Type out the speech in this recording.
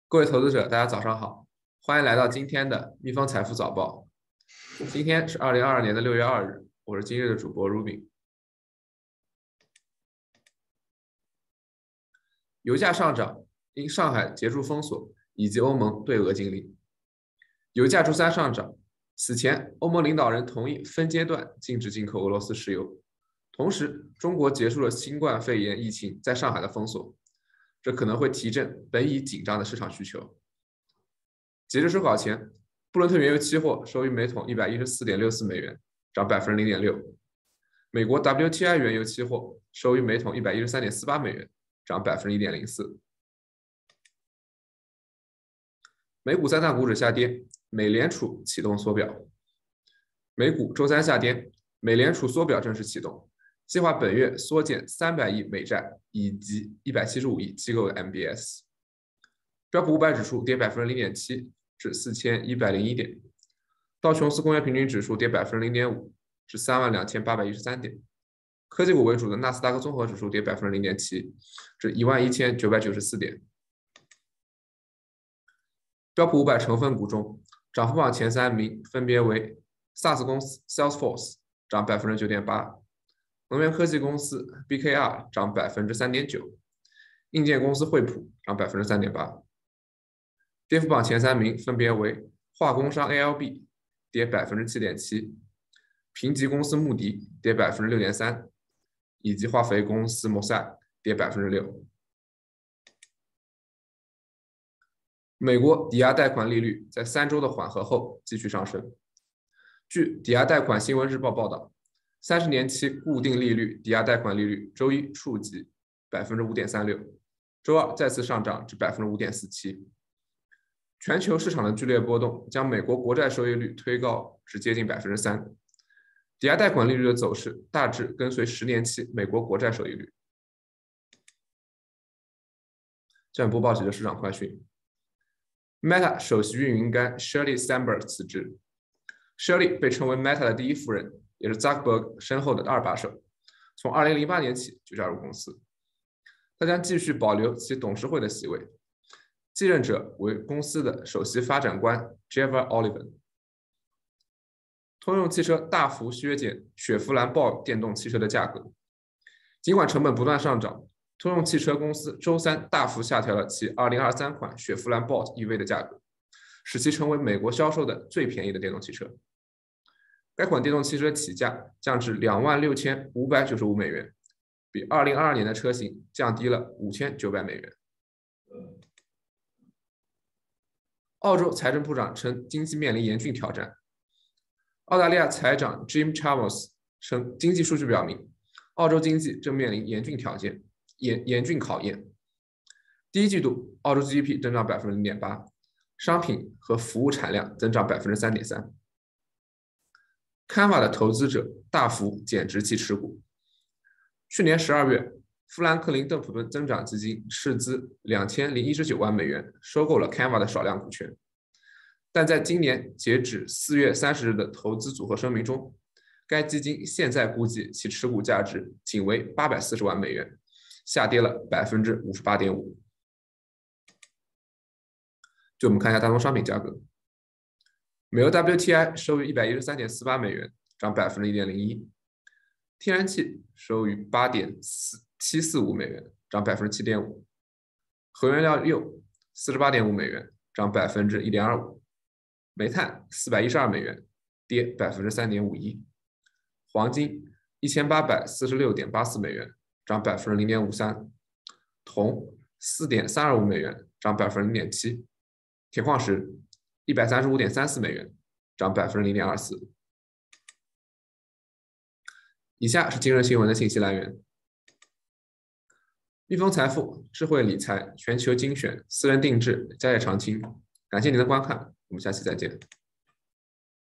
各位投资者，大家早上好，欢迎来到今天的蜜蜂财富早报。今天是2022年6月2日，我是今日的主播 Ruby。油价上涨，因上海结束封锁以及欧盟对俄禁令。油价周三上涨，此前欧盟领导人同意分阶段禁止进口俄罗斯石油，同时中国结束了新冠肺炎疫情在上海的封锁，这可能会提振本已紧张的市场需求。截至收稿前，布伦特原油期货收于每桶114.64美元，涨0.6%；美国 WTI 原油期货收于每桶113.48美元，涨1.04%。美股三大股指下跌，美联储启动缩表。美股周三下跌，美联储缩表正式启动，计划本月缩减300亿美债以及175亿机构的 MBS。标普500指数跌0.7%至4101点，道琼斯工业平均指数跌0.5%至32813点，科技股为主的纳斯达克综合指数跌0.7%至11994点。标普500成分股中，涨幅榜前3名分别为 SaaS 公司 Salesforce 涨9.8%，能源科技公司 BKR 涨3.9%，硬件公司惠普涨3.8%。跌幅榜前3名分别为化工商 ALB 跌7.7%，评级公司穆迪跌6.3%，以及化肥公司 Mosaic 跌6%。美国抵押贷款利率在3周的缓和后继续上升。据抵押贷款新闻日报报道，30年期固定利率抵押贷款利率周一触及5.36%，周二再次上涨至5.47%。全球市场的剧烈波动将美国国债收益率推高至接近3%，抵押贷款利率的走势大致跟随10年期美国国债收益率。下面播报几个市场快讯。Meta 首席运营官 Sheryl Sandberg 辞职。Sheryl 被称为 Meta 的第一夫人，也是 Zuckerberg 身后的二把手，从2008年起就加入公司。他将继续保留其董事会的席位。继任者为公司的首席发展官 Java Oliver。通用汽车大幅削减雪佛兰豹电动汽车的价格，尽管成本不断上涨，通用汽车公司周三大幅下调了其2023款雪佛兰豹 EV 的价格，使其成为美国销售的最便宜的电动汽车。该款电动汽车起价降至26,595美元，比2022年的车型降低了5,900美元。澳洲财政部长称经济面临严峻挑战。澳大利亚财长 Jim Chalmers 称，经济数据表明，澳洲经济正面临严峻考验。第一季度，澳洲 GDP 增长0.8%，商品和服务产量增长3.3%。Canva 的投资者大幅减值其持股。去年12月，富兰克林·邓普顿增长基金斥资2019万美元收购了 Canva 的少量股权，但在今年截止4月30日的投资组合声明中，该基金现在估计其持股价值仅为840万美元，下跌了58.5%。就我们看一下大宗商品价格，美油 WTI 收于113.48美元，涨1.01%。天然气收于8.745美元，涨7.5%。核原料铀48.5美元，涨1.25%。煤炭412美元，跌3.51%。黄金1846.84美元，涨0.53%。铜4.325美元，涨0.7%。铁矿石135.34美元，涨0.24%。以下是今日新闻的信息来源：蜜蜂财富、智慧理财、全球精选、私人定制、家业常青。感谢您的观看，我们下期再见。